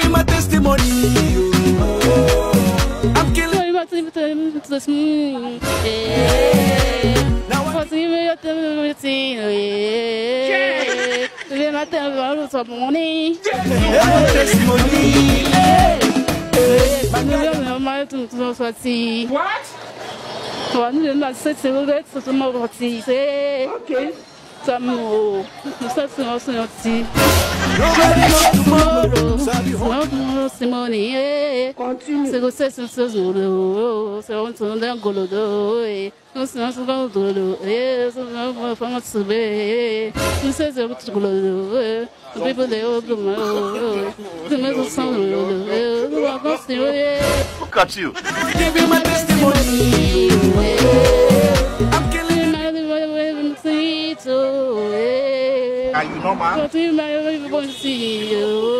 my testimony. I'm killing my testimony. Now I'm killing my testimony. What? Okay. Tomorrow, tomorrow, Look at you. Give me my testimony. I'm killing my Are you normal? I want to see you.